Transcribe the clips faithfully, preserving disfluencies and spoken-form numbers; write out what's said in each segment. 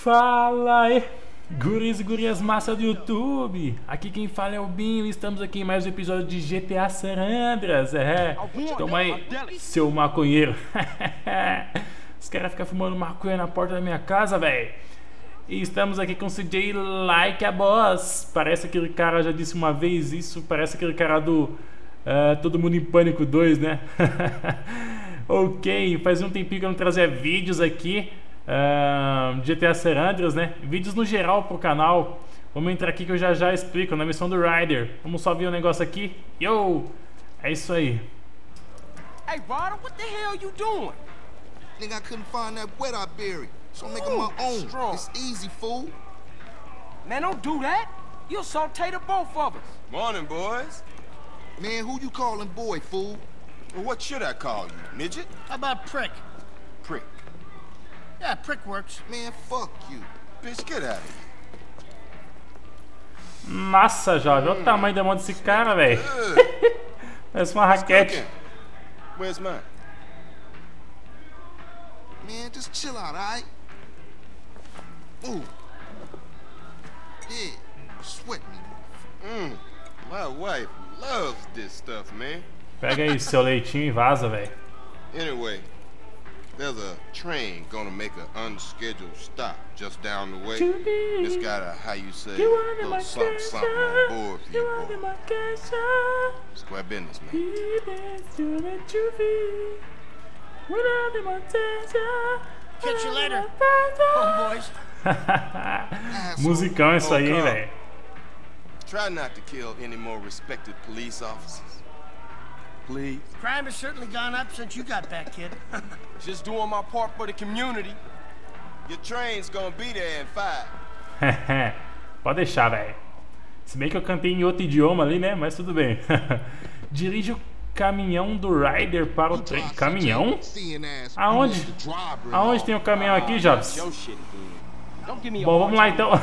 Fala aí, guris e gurias massa do YouTube. Aqui quem fala é o Binho e estamos aqui em mais um episódio de G T A San Andreas. É, toma aí, seu maconheiro. Os caras ficam fumando maconha na porta da minha casa, velho. E estamos aqui com o C J Like a Boss. Parece aquele cara, já disse uma vez isso, parece aquele cara do uh, Todo Mundo em Pânico dois, né? Ok, faz um tempinho que eu não trazia vídeos aqui uh, G T A San Andreas, né? Vídeos no geral pro canal. Vamos entrar aqui que eu já já explico na missão do Ryder. Vamos só ver o um negócio aqui. Yo! É isso aí. Hey, Ryder, what the hell you doing? Nigga, I couldn't find that wet I buried, so I'm making my own. Strong. It's easy, fool. Man, don't do that. You'll saute the both of us. Morning, boys. Man, who you calling boy, fool? Well, what should I call you, midget? How about prick? Prick. Yeah, prick works. Man, fuck you. Bitch, get out of here. Nossa, jovem, olha o tamanho da mão desse cara, velho. Parece uma raquete. Where's mine? Man, just chill out, alright? Ooh. Yeah, sweat me. Mmm, my wife loves this stuff, man. Pega aí seu leitinho e vaza, velho. Anyway, there's a train gonna make an unscheduled stop just down the way. It's got a, how you say, little something, something on board for you, boy. Square business, man. Catch you later, homeboys. Musicão isso aí, hein, velho. Try not to kill any more respected police officers. Please. Crime has certainly gone up since you got back, kid. Just doing my part for the community. Your train's gonna be there in five. Pode deixar, velho. Se bem que eu cantei em outro idioma ali, né? Mas tudo bem. Dirige o caminhão do Ryder para o trem. Caminhão? Aonde? Aonde tem o caminhão aqui, Jobs? Bom, vamos lá então.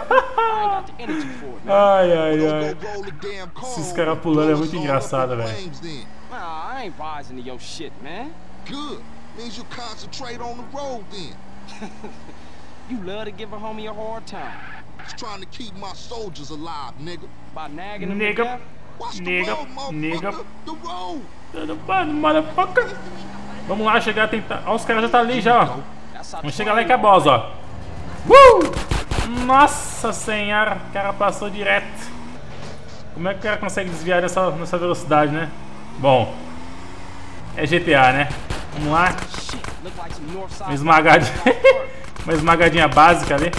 Ai, ai, ai. Esses caras pulando é muito engraçado, velho. Nah, I ain't rising to your shit, man. Good. Means you concentrate on the road then. You love to give a homie a hard time. Just trying to keep my soldiers alive, nigga. By nagging them to Nigga. death. Watch the Nigga, road, nigga. motherfucker. The road. Motherfucker. Vamos lá chegar a tentar. Ó, os caras já tá ali já, ó. Vamos chegar lá que é boss, ó. Uh! Nossa senhora, o cara passou direto. Como é que o cara consegue desviar nessa, nessa velocidade, né? Bom, é G T A, né? Vamos lá. Uma esmagadinha, uma esmagadinha básica ali.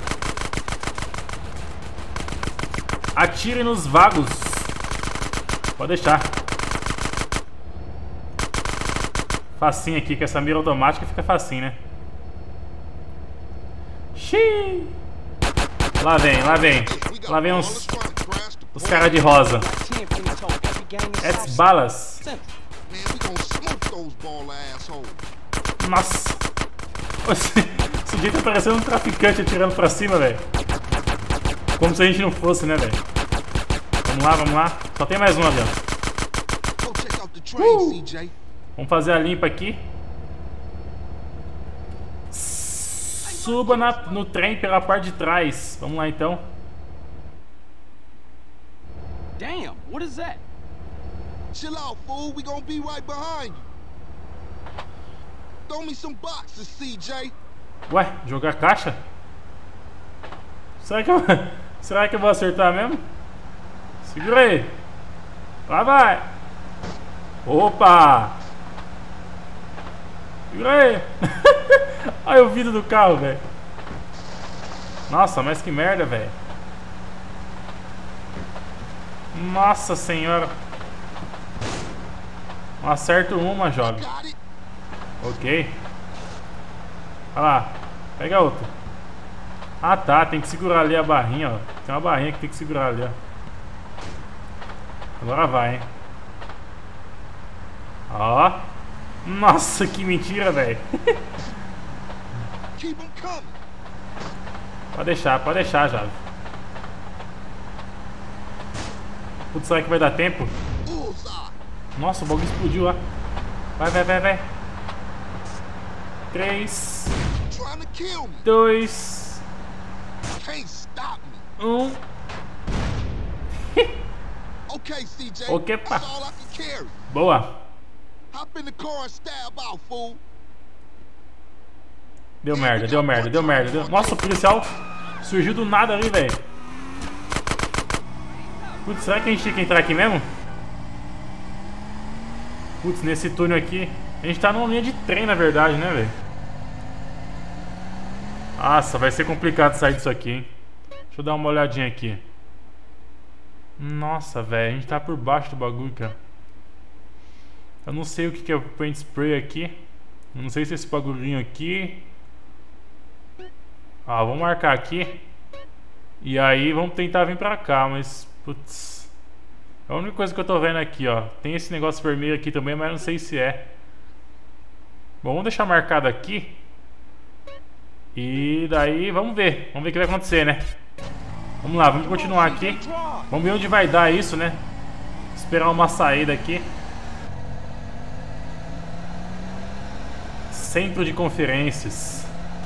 Atire nos vagos. Pode deixar. Facinho aqui, com essa mira automática fica facinho, né? Xiii. Lá vem, lá vem. Lá vem os, os caras de rosa. As balas. Nossa. Esse dia tá parecendo um traficante atirando pra cima, velho. Como se a gente não fosse, né, velho? Vamos lá, vamos lá. Só tem mais um ali, ó. Uh. Vamos fazer a limpa aqui. Suba na, no trem pela parte de trás. Vamos lá então. Damn, what is that? Chill out, fool. We gonna be right behind you. Throw me some boxes, C J. Ué, jogar caixa? Será que eu, será que eu vou acertar mesmo? Segura aí. Lá vai. Opa. Segura aí. Olha o vidro do carro, velho. Nossa, mas que merda, velho. Nossa senhora. Não acerto uma, jovem. Ok. Olha lá. Pega outra. Ah tá, tem que segurar ali a barrinha, ó. Tem uma barrinha que tem que segurar ali, ó. Agora vai, hein. Ó. Nossa, que mentira, velho. Pode deixar, pode deixar, já. Putz, será que vai dar tempo? Nossa, o bagulho explodiu lá. Vai, vai, vai, vai. Três. Dois. can't stop me. Um. Okay, C J. Ok, pá. That's all I can carry. Boa. Hop in the car and stab out, fool. Deu merda, deu merda, deu merda. Deu... Nossa, o policial surgiu do nada ali, velho. Putz, será que a gente tem que entrar aqui mesmo? Putz, nesse túnel aqui. A gente tá numa linha de trem, na verdade, né, velho? Nossa, vai ser complicado sair disso aqui, hein? Deixa eu dar uma olhadinha aqui. Nossa, velho, a gente tá por baixo do bagulho, cara. Eu não sei o que é o paint spray aqui. Eu não sei se é esse bagulhinho aqui. Ah, vamos marcar aqui. E aí vamos tentar vir pra cá, mas... Putz... A única coisa que eu tô vendo aqui, ó. Tem esse negócio vermelho aqui também, mas não sei se é. Bom, vamos deixar marcado aqui. E daí, vamos ver. Vamos ver o que vai acontecer, né? Vamos lá, vamos continuar aqui. Vamos ver onde vai dar isso, né? Esperar uma saída aqui. Centro de conferências.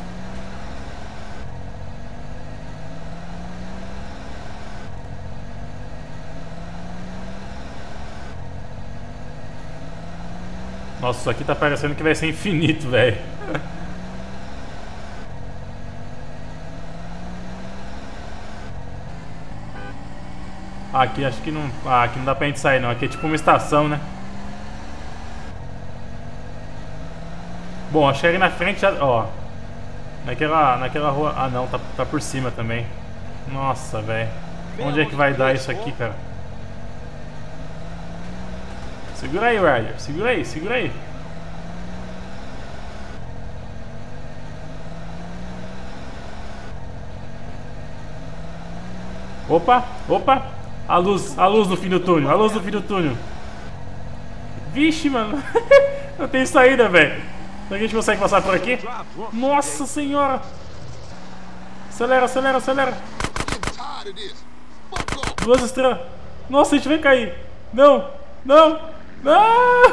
Nossa, isso aqui tá parecendo que vai ser infinito, velho. Ah, aqui acho que não... Ah, aqui não dá pra gente sair não. Aqui é tipo uma estação, né? Bom, achei ali na frente já... Ó. Naquela, naquela rua... Ah, não. Tá, tá por cima também. Nossa, velho. Onde é que vai dar isso aqui, cara? Segura aí, Ryder. Segura aí, segura aí. Opa, opa. A luz, a luz no fim do túnel. A luz no fim do túnel. Vixe, mano. Não tem saída, velho. Será que a gente consegue passar por aqui? Nossa senhora. Acelera, acelera, acelera. Duas estrelas. Nossa, a gente vai cair. Não, não. Não!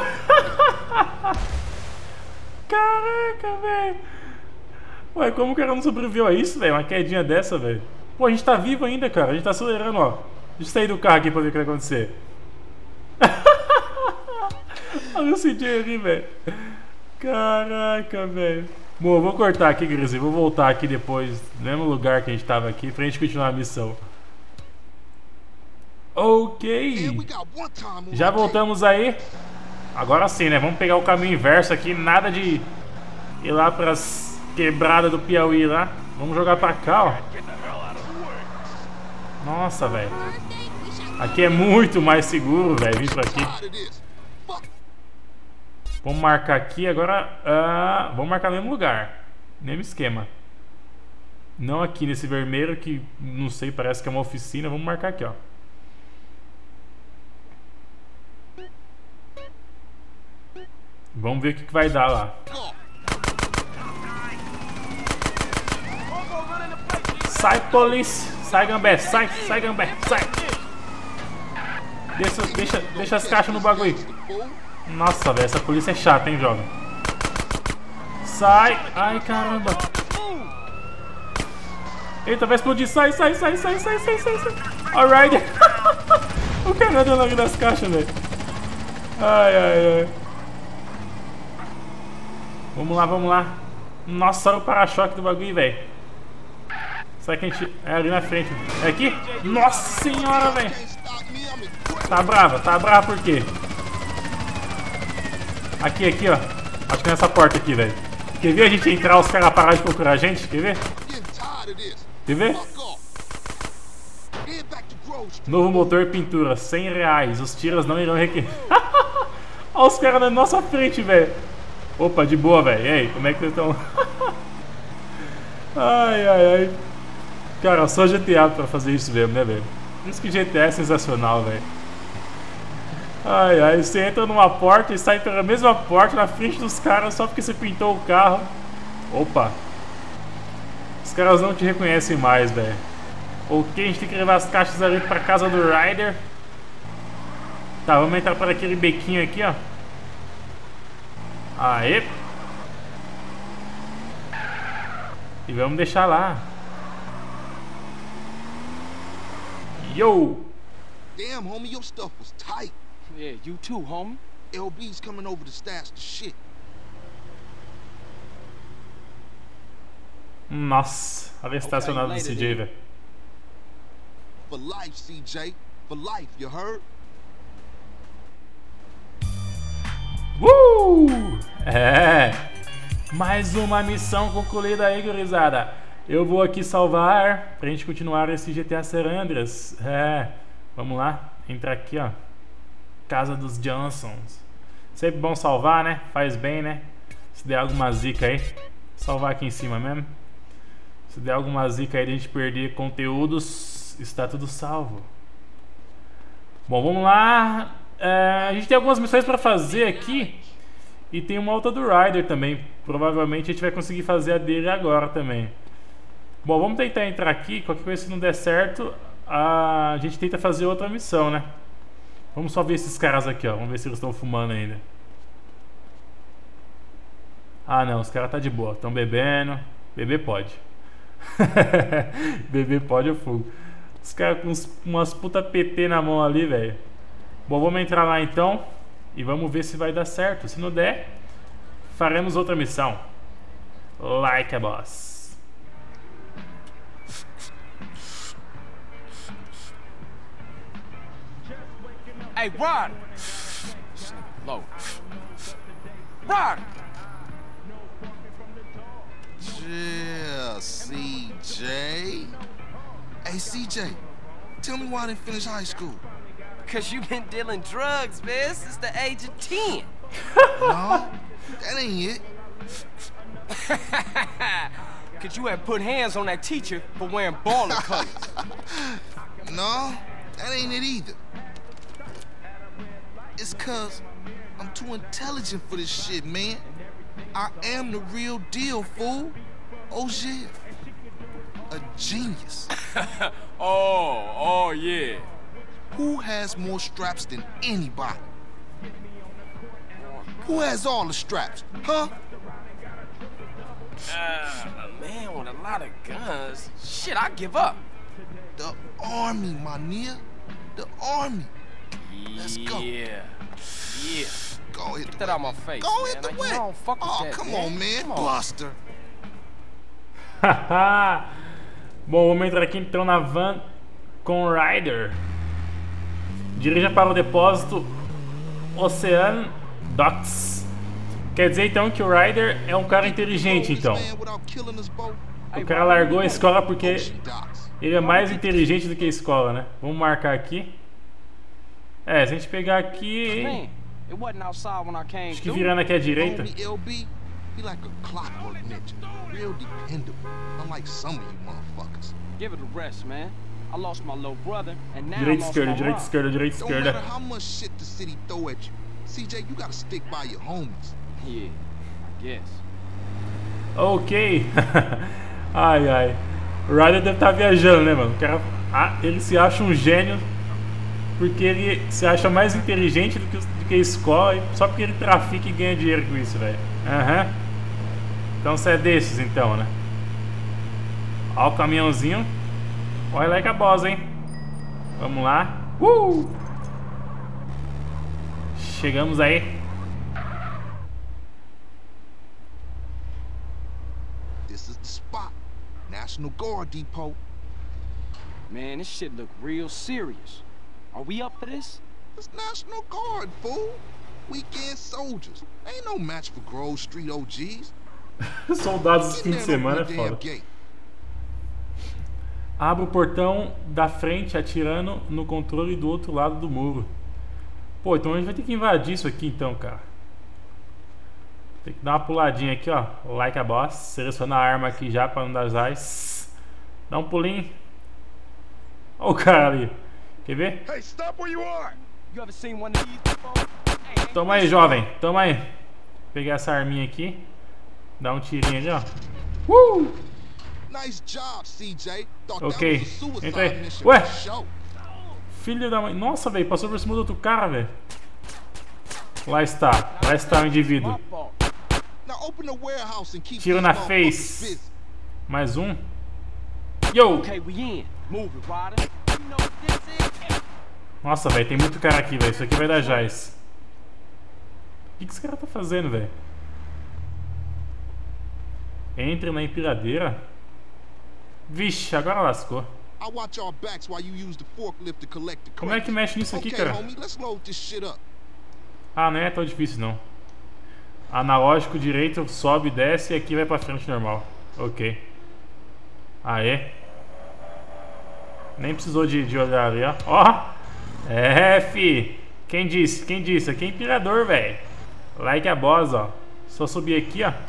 Caraca, velho. Ué, como que ela não sobreviveu a isso, velho? Uma quedinha dessa, velho. Pô, a gente tá vivo ainda, cara. A gente tá acelerando, ó. Deixa eu sair do carro aqui pra ver o que vai acontecer. Olha o C J ali, velho. Caraca, velho. Bom, eu vou cortar aqui, Grizzly. Vou voltar aqui depois, no mesmo lugar que a gente tava aqui, pra gente continuar a missão. Ok. Já voltamos aí. Agora sim, né? Vamos pegar o caminho inverso aqui. Nada de ir lá pras quebradas do Piauí lá. Vamos jogar pra cá, ó. Nossa, velho. Aqui é muito mais seguro, velho. Vir pra aqui. Vamos marcar aqui agora. Uh, vamos marcar no mesmo lugar. Mesmo esquema. Não aqui nesse vermelho que não sei, parece que é uma oficina. Vamos marcar aqui, ó. Vamos ver o que, que vai dar lá. Sai, polícia! Sai, Gambé! Sai, sai, Gambé! Sai! Deixa, deixa, deixa as caixas no bagulho. Nossa, velho, essa polícia é chata, hein, jovem? Sai! Ai, caramba! Eita, vai explodir! Sai, sai, sai, sai, sai, sai, sai, sai! Alright! O cara dando ali nas caixas, velho! Ai, ai, ai! Vamos lá, vamos lá. Nossa, olha o para-choque do bagulho, velho. Será que a gente... É ali na frente. É aqui? Nossa senhora, velho. Tá brava, tá brava por quê? Aqui, aqui, ó. Acho que nessa porta aqui, velho. Quer ver a gente entrar, os caras parar de procurar a gente? Quer ver? Quer ver? Novo motor pintura, cem reais. Os tiros não irão requerer. Olha os caras na nossa frente, velho. Opa, de boa, velho. E aí, como é que vocês estão? Ai, ai, ai. Cara, só G T A pra fazer isso mesmo, né, velho? Por isso que G T A é sensacional, velho. Ai, ai. Você entra numa porta e sai pela mesma porta na frente dos caras só porque você pintou o carro. Opa. Os caras não te reconhecem mais, velho. Ok, a gente tem que levar as caixas ali pra casa do Ryder. Tá, vamos entrar por aquele bequinho aqui, ó. Aê. E vamos deixar lá. Yo! Damn, homie, your stuff was tight. Yeah, you too, homie. L B's coming over to stash the shit. Nossa, olha a estacionada do C J, velho. For life, C J. For life, you heard? Uh! É! Mais uma missão concluída aí, gurizada. Eu vou aqui salvar pra gente continuar esse G T A San Andreas. É, vamos lá. Entra aqui, ó. Casa dos Johnsons. Sempre bom salvar, né? Faz bem, né? Se der alguma zica aí. Salvar aqui em cima mesmo. Se der alguma zica aí de a gente perder conteúdos, está tudo salvo. Bom, vamos lá. É, a gente tem algumas missões pra fazer aqui. E tem uma outra do Ryder também. Provavelmente a gente vai conseguir fazer a dele agora também. Bom, vamos tentar entrar aqui. Qualquer coisa, se não der certo, a gente tenta fazer outra missão, né? Vamos só ver esses caras aqui, ó. Vamos ver se eles estão fumando ainda. Ah, não. Os caras tá de boa. Estão bebendo. Beber pode. Beber pode, eu fogo. Os caras com uns, umas puta P T na mão ali, velho. Bom, vamos entrar lá então. E vamos ver se vai dar certo. Se não der, faremos outra missão. Like a boss. Hey, Rod! Low. Rod! Yeah, C J. Hey, C J, tell me why I didn't finish high school. Because you've been dealing drugs, man, since the age of ten. No, that ain't it. Because you had put hands on that teacher for wearing baller colors. No, that ain't it either. It's cause I'm too intelligent for this shit, man. I am the real deal, fool. Oh, yeah. A genius. oh, oh, yeah. Who has more straps than anybody? Who has all the straps, huh? Uh, a man with a lot of guns. Shit, I give up. The army, my nigga. The army. Let's go. Yeah. Yeah. Go hit Get the that way. out my face, Go man. hit the Like, way. you don't fuck with Oh, that, come man. on, man. Come on. Buster. Bom, vamos entrar aqui então na van com o Ryder. Dirija para o depósito Ocean Docks. Quer dizer então que o Ryder é um cara inteligente, então. O cara largou a escola porque ele é mais inteligente do que a escola, né? Vamos marcar aqui. É, se a gente pegar aqui, Man, it wasn't outside when I came acho que through. virando aqui à direita. Homie L B, he like a clockwork ninja. Real dependable. Unlike some of you motherfuckers. Give it a rest, man. I lost my little brother, and now I Direita, lost esquerda, my direita, mom. esquerda, direita, Don't matter esquerda. how much shit the city throw at you. C J, you gotta stick by your homies. Yeah, I guess. Ok. Ai, ai. O Ryder deve estar viajando, né, mano? O cara, ah, ele se acha um gênio porque ele se acha mais inteligente do que, do que a escola, só porque ele trafica e ganha dinheiro com isso, velho. Aham. Uhum. Então você é desses, então, né? Ó o caminhãozinho. Olha lá que a boss, hein? Vamos lá. Uh! Chegamos aí. This is the spot. National Guard Depot. Man, this shit look real serious. Are we up for this? It's National Guard, fool. Weekend soldiers. Ain't no match for Grove Street O Gs. Soldados de fim de Get in there and semana é open the damn foda. gate. Abra o portão da frente atirando no controle do outro lado do muro. Pô, então a gente vai ter que invadir isso aqui então, cara. Tem que dar uma puladinha aqui, ó. Like a boss. Seleciona a arma aqui já pra não dar as. Dá um pulinho. Ó o cara ali. Quer ver? Hey, stop where you are! You ever seen one of these before? Hey, ain't Toma aí, jovem. Toma aí. Vou pegar essa arminha aqui. Dá um tirinho ali, ó. Uh! Nice job, C J. Thought Ok. that was a suicide Entra aí. mission Ué. for show. Filho da mãe. Nossa, velho. Passou por cima do outro cara, velho. Lá está. Lá está o indivíduo. my fault. Now open the warehouse and keep Tiro these na motherfuckers face. busy. Mais um. Yo! Okay, we in. Move it, Ryder. Nossa, velho, tem muito cara aqui, velho. Isso aqui vai dar jazz. O que, que esse cara tá fazendo, velho? Entre na empilhadeira. Vixe, agora lascou. Como é que mexe nisso aqui, cara? Ah, não é tão difícil, não. Analógico direito, sobe, desce e aqui vai pra frente normal. Ok. Aê. Nem precisou de, de olhar ali, ó. Ó! É, fi! Quem disse? Quem disse? Aqui é empilhador, velho. Like a boss, ó. Só subir aqui, ó.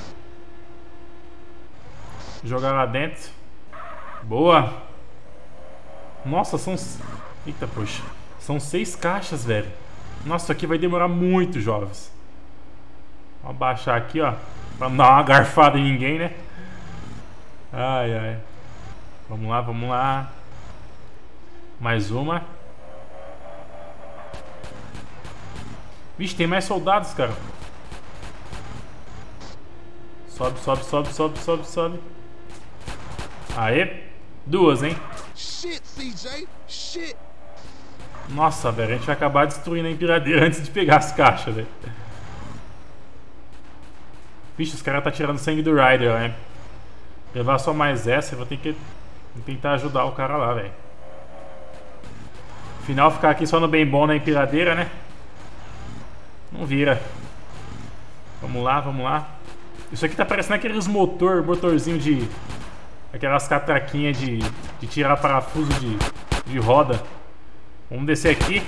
Jogar lá dentro. Boa! Nossa, são... Eita, poxa. São seis caixas, velho. Nossa, isso aqui vai demorar muito, jovens. Vou abaixar aqui, ó. Pra não dar uma garfada em ninguém, né? Ai, ai. Vamos lá, vamos lá. Mais uma. Vixe, tem mais soldados, cara. Sobe, sobe, sobe, sobe, sobe, sobe. Aê. Duas, hein? Nossa, velho, a gente vai acabar destruindo a empilhadeira antes de pegar as caixas, velho. Vixe, os caras tá tirando sangue do Ryder, né? Levar só mais essa, eu vou ter que vou tentar ajudar o cara lá, velho. Afinal, ficar aqui só no bem bom na empilhadeira, né? Não vira. Vamos lá, vamos lá. Isso aqui tá parecendo aqueles motor, motorzinho de... Aquelas catraquinhas de, de tirar parafuso de, de roda. Vamos descer aqui.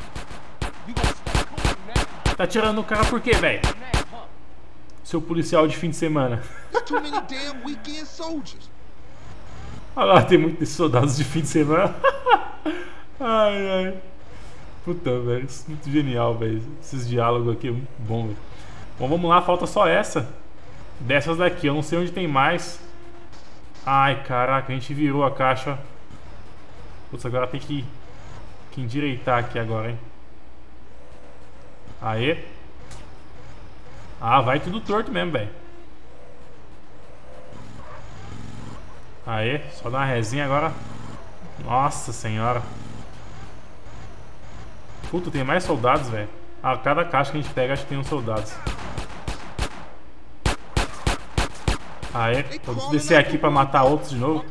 Tá tirando o cara por quê, velho? Seu policial de fim de semana. Olha lá, tem muitos soldados de fim de semana. Ai, ai. Puta, velho. Isso é muito genial, velho. Esses diálogos aqui é muito bom, velho. Bom, vamos lá. Falta só essa. Dessas daqui. Eu não sei onde tem mais. Ai, caraca. A gente virou a caixa. Putz, agora tem que, que endireitar aqui agora, hein. Aê. Ah, vai tudo torto mesmo, velho. Aê, só dar uma resinha agora. Nossa senhora. Puta, tem mais soldados, velho. Ah, cada caixa que a gente pega, acho que tem uns soldados. Aê, vamos descer aqui pra matar outros de novo.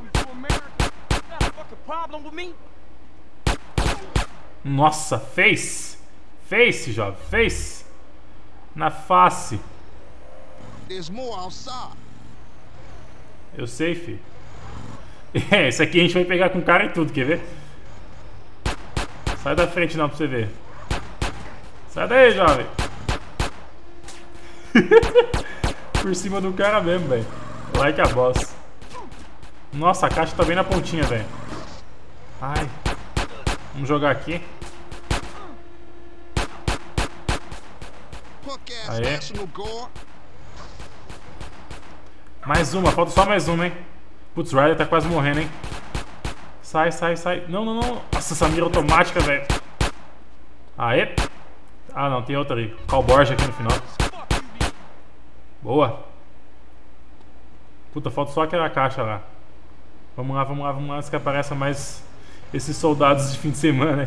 Nossa, face. Face, jovem, face. Na face. Eu sei, fi. É, esse aqui a gente vai pegar com cara e tudo, quer ver? Sai da frente não pra você ver. Sai daí, jovem. Por cima do cara mesmo, velho. Like a boss. Nossa, a caixa tá bem na pontinha, velho. Ai. Vamos jogar aqui. Aê. Mais uma, falta só mais uma, hein. Putz, o Ryder tá quase morrendo, hein. Sai, sai, sai. Não, não, não. Nossa, essa mira automática, velho. Aê. Ah, não, tem outra ali. Calborja aqui no final. Boa. Puta, falta só aquela caixa lá. Vamos lá, vamos lá, vamos lá. Antes que apareça mais esses soldados de fim de semana, né?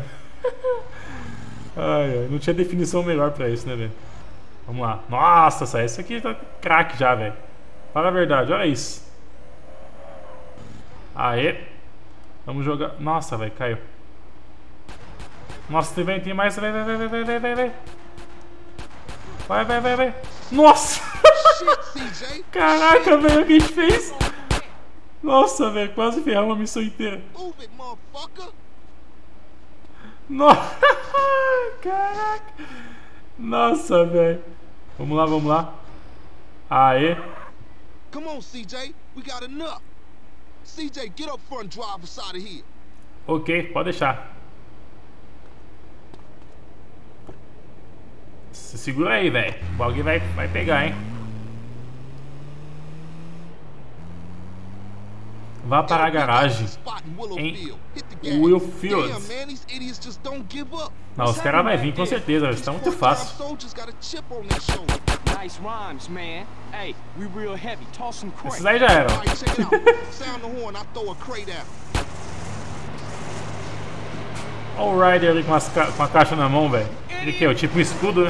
Ai, ai. Não tinha definição melhor pra isso, né, velho? Vamos lá. Nossa, esse aqui tá craque já, velho. Fala a verdade, olha isso. Aê. Vamos jogar. Nossa, velho, caiu. Nossa, tem, tem mais. Vai, vai, vai, vai, vai, vai, vai. Vai, vai, vai, vai. Nossa! Caraca, velho, o que a gente fez? Nossa, velho, quase ferramos a missão inteira. Nossa! Caraca! Nossa, velho. Vamos lá, vamos lá. Aê. Come on, C J. We got enough. C J, get up front and drive us out of here. Ok, pode deixar. Se segura aí, velho. O bagulho vai, vai pegar, hein. Vá para a garagem em Will Fields. Não, os caras vão vir com certeza, está muito fácil. Esses aí já eram. Olha o Ryder ali com, as ca com a caixa na mão, velho. Ele que é tipo um escudo, né?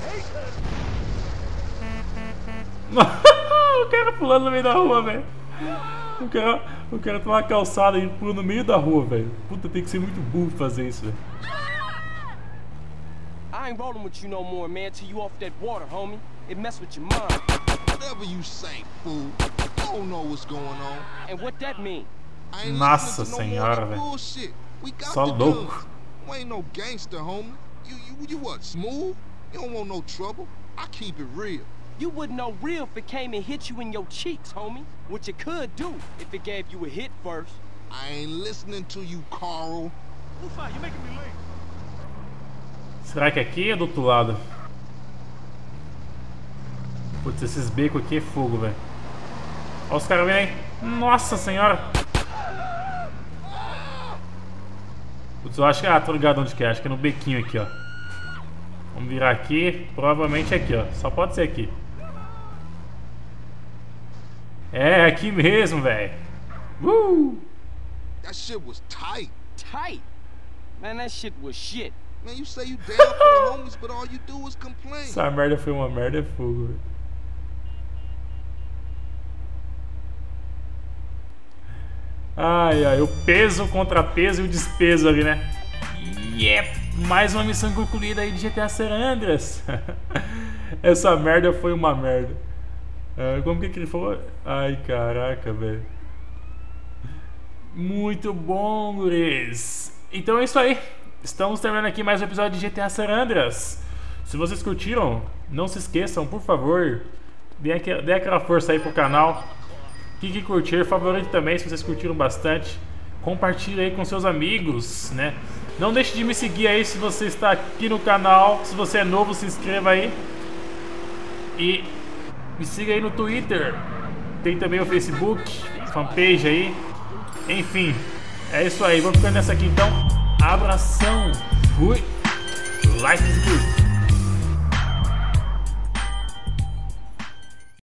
O cara pulando no meio da rua, velho. O cara, o cara tá numa calçada e pula no meio da rua, velho. Puta, tem que ser muito burro fazer isso, velho. I ain't rolling with you no more, man, till you off that water, homie. It mess with your mind. Whatever you say, fool. I don't know what's going on. And what that mean? I ain't Nossa listening to no more senhora, velho. bullshit. We got Só the louco. guns. You ain't no gangster, homie. You, you, you what, smooth? You don't want no trouble. I keep it real. You wouldn't know real if it came and hit you in your cheeks, homie. What you could do if it gave you a hit first. I ain't listening to you, Carl. You're making me late. Será que aqui é do outro lado? Putz, esses becos aqui é fogo, velho. Olha os caras vindo aí. Nossa senhora. Putz, eu acho que... Ah, tô ligado onde que é. Acho que é no bequinho aqui, ó. Vamos virar aqui. Provavelmente é aqui, ó. Só pode ser aqui. É, aqui mesmo, velho. Uh! That shit was tight. Tight? Man, that shit was shit. Man, you say you down for the homies, but all you do is complain. Essa merda foi uma merda, é fogo, velho. Ai, ai, o peso, o contrapeso e o despeso ali, né? E é mais uma missão concluída aí de G T A San Andreas. Essa merda foi uma merda. Ah, como que, que ele falou? Ai, caraca, velho. Muito bom, guris. Então é isso aí. Estamos terminando aqui mais um episódio de G T A San Andreas. Se vocês curtiram, não se esqueçam, por favor, dê aquela, dê aquela força aí pro canal. Clique em curtir, favorite também se vocês curtiram bastante. Compartilhe aí com seus amigos, né? Não deixe de me seguir aí se você está aqui no canal. Se você é novo, se inscreva aí. E me siga aí no Twitter. Tem também o Facebook, fanpage aí. Enfim, é isso aí. Vou ficando nessa aqui então. Abração. Fui. Life is good.